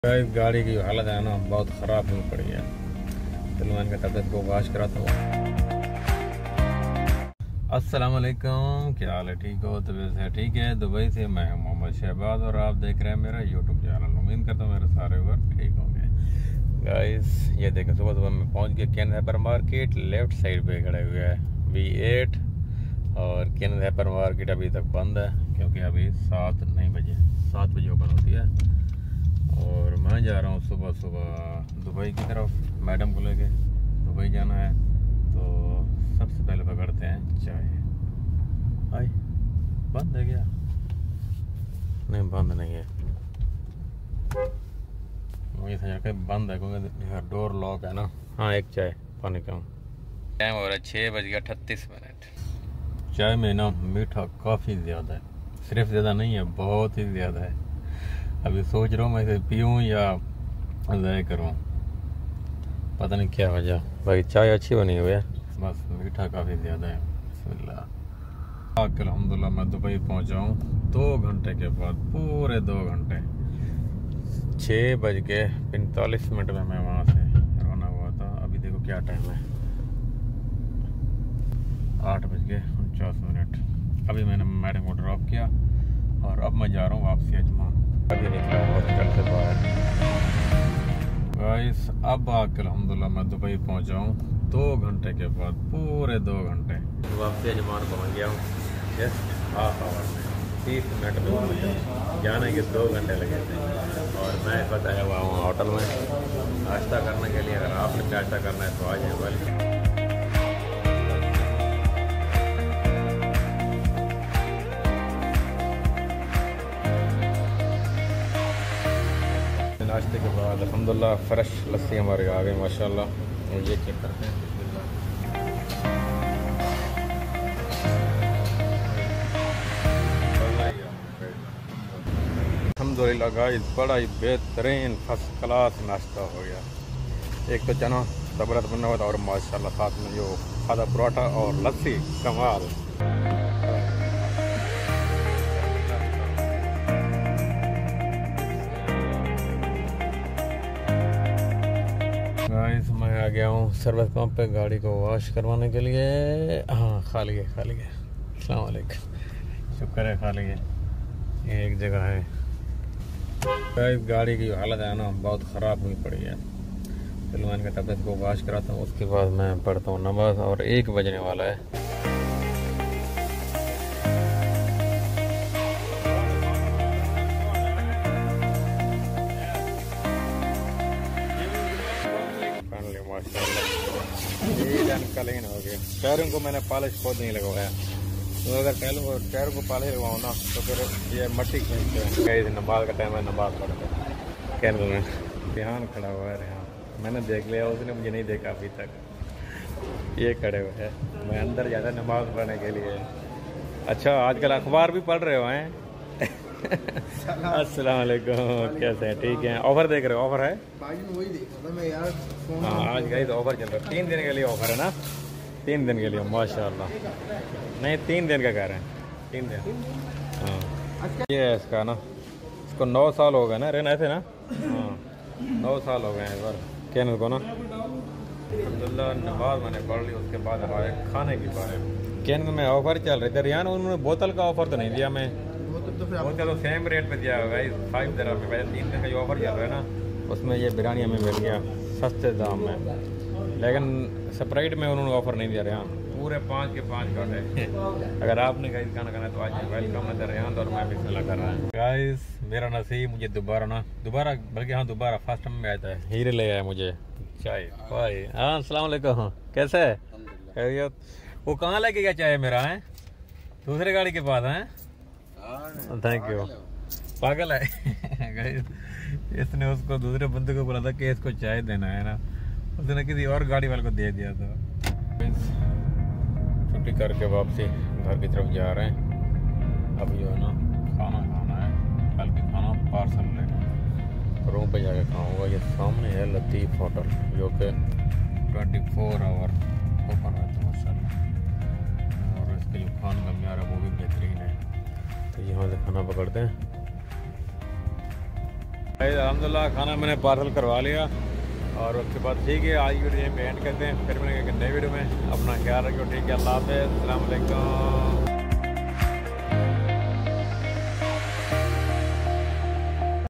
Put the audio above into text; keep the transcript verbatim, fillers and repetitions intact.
इस गाड़ी की हालत है ना, बहुत ख़राब हुई पड़ी है। चलो मैं इनका तबियत को वाश कराता हूँ। अस्सलाम वालेकुम, क्या हाल है? ठीक हो? तबीयत है? ठीक है। दुबई से मैं हूँ मोहम्मद शहबाज और आप देख रहे हैं मेरा यूट्यूब चैनल। उम्मीद करता हूँ मेरे सारे वर्क ठीक होंगे। गाइस ये देखें, सुबह सुबह मैं पहुँच गया केन हाइपर मार्केट। लेफ्ट साइड पे खड़े हुए हैं वी एट और केन हाइपर मार्केट अभी तक बंद है क्योंकि अभी सात नहीं बजे सात बजे ओपन होती है। और मैं जा रहा हूँ सुबह सुबह दुबई की तरफ, मैडम को लेके दुबई जाना है। तो सबसे पहले पकड़ते हैं चाय। आई बंद है क्या? नहीं बंद नहीं है, मुझे समझा कि बंद है क्योंकि डोर लॉक है ना। हाँ एक चाय पानी का। टाइम हो रहा है छः बज गया अठतीस मिनट। चाय में ना मीठा काफ़ी ज़्यादा है, सिर्फ ज़्यादा नहीं है, बहुत ही ज़्यादा है। अभी सोच रहा हूँ मैं इसे पीऊँ या ज़ाय करूँ, पता नहीं क्या वजह। भाई चाय अच्छी बनी हुई है, बस मीठा काफ़ी ज़्यादा है। बिस्मिल्लाह। अल्हम्दुलिल्लाह मैं दुबई पहुँचा हूँ दो घंटे के बाद, पूरे दो घंटे। छः बज के पैंतालीस मिनट में मैं वहाँ से रवाना हुआ था। अभी देखो क्या टाइम है, आठ बज के उनचास मिनट। अभी मैंने मैडम को ड्रॉप किया और अब मैं जा रहा हूँ वापसी अजमान। अभी निकला हॉस्पिटल से बाहर। गाइस अब आकर अल्हम्दुलिल्लाह मैं दुबई पहुंचा हूँ दो घंटे के बाद, पूरे दो घंटे। वापसी अजमान पहुंच गया हूँ जस्ट हाफ आवर में, तीस मिनट में पहुँचा। जाने के दो घंटे लगे थे और मैं इस वक्त आया हुआ हूँ होटल में नाश्ता करने के लिए। अगर आपने नाश्ता करना है तो आ जाए। वाले नाश्ते के बाद अल्हम्दुलिल्लाह फ्रेश लस्सी हमारे आ गई माशाल्लाह। और ये चेक करते हैं। अल्हम्दुलिल्लाह गाइस बड़ा ही बेहतरीन फर्स्ट क्लास नाश्ता हो गया। एक तो चना ज़बरदस्त बना हुआ था और माशाल्लाह साथ में जो सादा पराठा और लस्सी कमाल। गाइस मैं आ गया हूँ सर्विस पंप पे गाड़ी को वॉश करवाने के लिए। हाँ खा लिए खा लिए। अस्सलाम वालेकुम, शुक्र है खा लिए। ये एक जगह है। गाइस गाड़ी की हालत है ना, बहुत ख़राब हुई पड़ी है। चलो मैं इनका तबियत को वॉश कराता हूँ, उसके बाद मैं पढ़ता हूँ नमाज और एक बजने वाला है। क्लीन हो गया। टायरों को मैंने पॉलिश खुद नहीं लगवाया, तो अगर टायरों को टायरों को पॉलिश लगवाऊँ ना तो फिर ये मट्टी खींचते हैं। नमाज का टाइम है, नमाज पढ़ते हैं। कैमरे में रेहान खड़ा हुआ है। रेहान मैंने देख लिया, उसने मुझे नहीं देखा अभी तक। ये खड़े हुए हैं, मैं अंदर जाता नमाज पढ़ने के लिए। अच्छा आजकल अखबार भी पढ़ रहे हो हैं? अस्सलाम वालेकुम, कैसे हैं? ठीक है। ऑफर देख रहे हो? ऑफर है वही देख रहा था मैं यार। हाँ आज गई तो ऑफर चल रहा है, तीन दिन के लिए ऑफर है ना, तीन दिन के लिए माशाल्लाह। नहीं तीन दिन का कह रहे हैं, तीन दिन। हाँ ये है इसका ना, इसको नौ साल हो गए ना रहना ऐसे ना। हाँ नौ साल हो गए हैं इस बार कहने को ना। अल्हम्दुलिल्लाह नमाज मैंने पढ़ ली। उसके बाद हमारे खाने की बारे में कहने में ऑफर चल रहे थे। रियान उन्होंने बोतल का ऑफर तो नहीं दिया, मैं बोतल तो सेम रेट पे दिया होगा फाइव दरा में। पहले तीन दिन का जो ऑफर चल रहा है ना, उसमें ये बिरयानी हमें मिल गया सस्ते दाम में। लेकिन स्प्राइट में उन्होंने ऑफर नहीं दिया। रेहान पूरे पाँच के पाँच घंटे। अगर आपने गाइस खाना खाना है तो आज वेलकम है रेहान और मैं बिस्मिल्लाह कर रहा हूँ। गाइस मेरा नसीब मुझे दोबारा ना दोबारा बल्कि हाँ दोबारा फर्स्ट टाइम में आया था, हीरे ले आया मुझे चाय। भाई हाँ अस्सलाम वालेकुम, कैसे है? खैरियत? वो कहाँ लेके गया चाय मेरा? है दूसरे गाड़ी के पास है। Thank you. पागल है। इसने उसको दूसरे बंदे को बोला था कि इसको चाय देना है ना, उसने किसी और गाड़ी वाले को दे दिया था। छुट्टी करके वापसी घर की तरफ जा रहे हैं। अब जो है ना खाना खाना है, कल के खाना पार्सल लेना, रूम पे जाके खाऊंगा। ये सामने है लतीफ़ होटल जो कि ट्वेंटी फोर आवर ओपन रहता है माशाल्लाह। और इसके जो खाने का म्यार है वो भी बेहतरीन है। तो यहाँ से खाना पकड़ते हैं। अल्हम्दुलिल्लाह खाना मैंने पार्सल करवा लिया और उसके बाद ठीक है आज वीडियो यहीं पे एंड करते हैं। फिर मिलेंगे नई वीडियो में। अपना ख्याल रखो, ठीक है, अल्लाह हाफ़िज़, अस्सलाम वालेकुम।